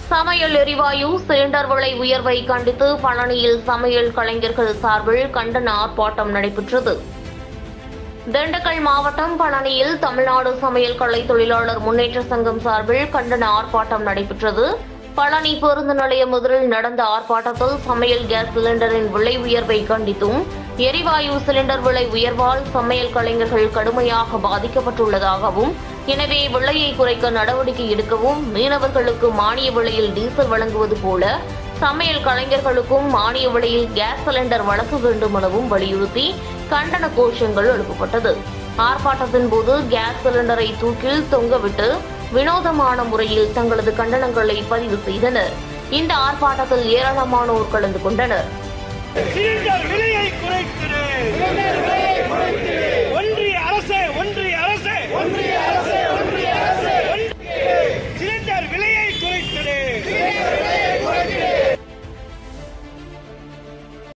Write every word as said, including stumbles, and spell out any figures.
சமையல் எரிவாயு சிலிண்டர் விலை உயர்வை கண்டித்து பழனியில் சமையல் கலைஞர்கள் சார்பில் கண்டன ஆர்ப்பாட்டம் நடைபெற்றது. திண்டுக்கல் மாவட்டம் பழனியில் தமிழ்நாடு சமையல் கலை தொழிலாளர் முன்னேற்ற சங்கம் சார்பில் கண்டன ஆர்ப்பாட்டம் நடைபெற்றது. பழனி பேருந்து நிலையம் எதிரில் நடந்த ஆர்ப்பாட்டத்தில் சமையல் கேஸ் சிலிண்டரின் விலை உயர்வை கண்டித்தும் எரிவாயு சிலிண்டர் விலை உயர்வால் சமையல் கலைஞர்கள் கடுமையாக பாதிக்கப்பட்டுள்ளதாகவும், எனவே விலையை குறைக்க நடவடிக்கை எடுக்கவும், மீனவர்களுக்கு மானிய விலையில் டீசல் வழங்குவது போல சமையல் கலைஞர்களுக்கும் மானிய விலையில் கேஸ் சிலிண்டர் வழங்க வேண்டும் எனவும் வலியுறுத்தி கண்டன கோஷங்கள் எழுப்பப்பட்டது. ஆர்ப்பாட்டத்தின் போது கேஸ் சிலிண்டரை தூக்கில் தொங்கவிட்டு வினோதமான முறையில் தங்களது கண்டனங்களை பதிவு செய்தனர். இந்த ஆர்ப்பாட்டத்தில் ஏராளமானோர் கலந்து கொண்டனர். சிலிண்டர் விலையை குறைக்கிறேன்.